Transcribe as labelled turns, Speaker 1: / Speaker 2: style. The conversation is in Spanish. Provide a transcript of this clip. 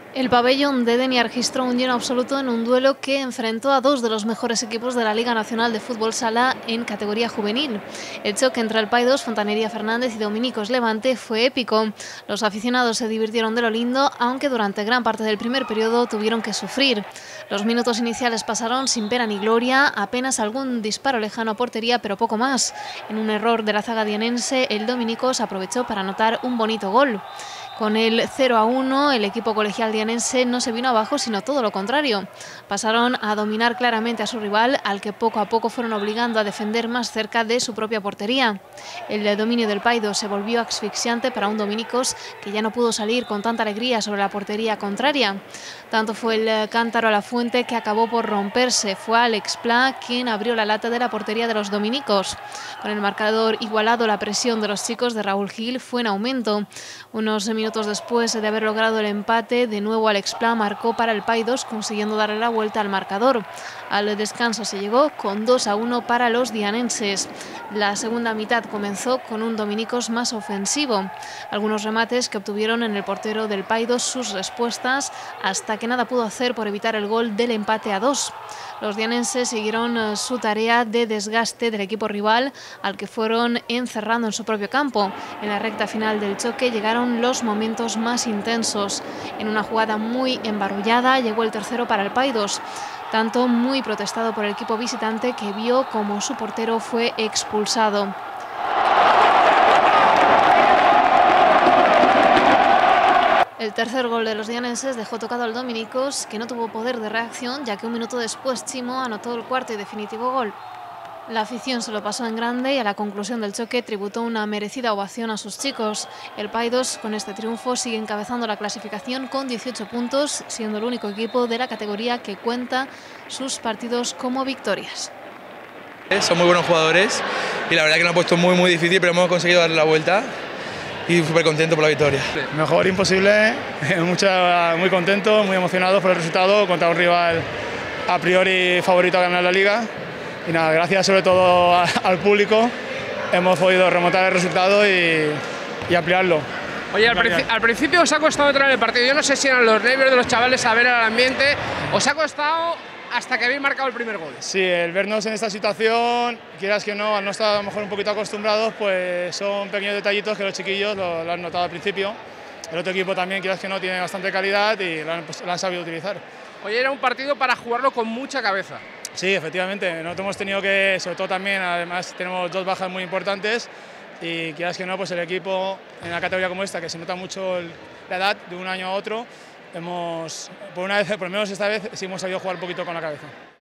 Speaker 1: El pabellón de Denia registró un lleno absoluto en un duelo que enfrentó a dos de los mejores equipos de la Liga Nacional de Fútbol Sala en categoría juvenil. El choque entre el Paidós Fontanería Fernández y Dominicos Levante fue épico. Los aficionados se divirtieron de lo lindo, aunque durante gran parte del primer periodo tuvieron que sufrir. Los minutos iniciales pasaron sin pena ni gloria, apenas algún disparo lejano a portería, pero poco más. En un error de la zaga dianense, el Dominicos aprovechó para anotar un bonito gol. Con el 0-1, el equipo colegial dianense no se vino abajo, sino todo lo contrario. Pasaron a dominar claramente a su rival, al que poco a poco fueron obligando a defender más cerca de su propia portería. El dominio del Paidós se volvió asfixiante para un Dominicos que ya no pudo salir con tanta alegría sobre la portería contraria. Tanto fue el cántaro a la fuente que acabó por romperse. Fue Alex Pla quien abrió la lata de la portería de los Dominicos. Con el marcador igualado, la presión de los chicos de Raúl Gil fue en aumento. Unos minutos después de haber logrado el empate, de nuevo Alex Pla marcó para el Paidós, consiguiendo darle la vuelta al marcador. Al descanso se llegó con 2-1 para los dianenses. La segunda mitad comenzó con un Dominicos más ofensivo. Algunos remates que obtuvieron en el portero del Paidós sus respuestas, hasta que nada pudo hacer por evitar el gol del empate a 2. Los dianenses siguieron su tarea de desgaste del equipo rival, al que fueron encerrando en su propio campo. En la recta final del choque llegaron los momentos más intensos. En una jugada muy embarullada llegó el tercero para el Paidós, tanto muy protestado por el equipo visitante, que vio como su portero fue expulsado. El tercer gol de los dianenses dejó tocado al Dominicos, que no tuvo poder de reacción, ya que un minuto después Chimo anotó el cuarto y definitivo gol. La afición se lo pasó en grande y a la conclusión del choque tributó una merecida ovación a sus chicos. El Paidós, con este triunfo, sigue encabezando la clasificación con 18 puntos, siendo el único equipo de la categoría que cuenta sus partidos como victorias.
Speaker 2: Son muy buenos jugadores y la verdad que nos ha puesto muy difícil, pero hemos conseguido darle la vuelta y súper contento por la victoria.
Speaker 3: Mejor imposible, muy contento, muy emocionado por el resultado contra un rival a priori favorito a ganar la liga. Y nada, gracias sobre todo al público, hemos podido remontar el resultado y ampliarlo.
Speaker 4: Oye, al principio os ha costado entrar en el partido. Yo no sé si eran los nervios de los chavales a ver el ambiente. ¿Os ha costado hasta que habéis marcado el primer gol?
Speaker 3: Sí, el vernos en esta situación, quieras que no, al no estar a lo mejor un poquito acostumbrados, pues son pequeños detallitos que los chiquillos lo han notado al principio. El otro equipo también, quieras que no, tiene bastante calidad y lo han sabido utilizar.
Speaker 4: Oye, era un partido para jugarlo con mucha cabeza.
Speaker 3: Sí, efectivamente, nosotros hemos tenido que, sobre todo también, además tenemos dos bajas muy importantes y quieras que no, pues el equipo en una categoría como esta, que se nota mucho la edad de un año a otro, por lo menos esta vez sí hemos sabido jugar un poquito con la cabeza.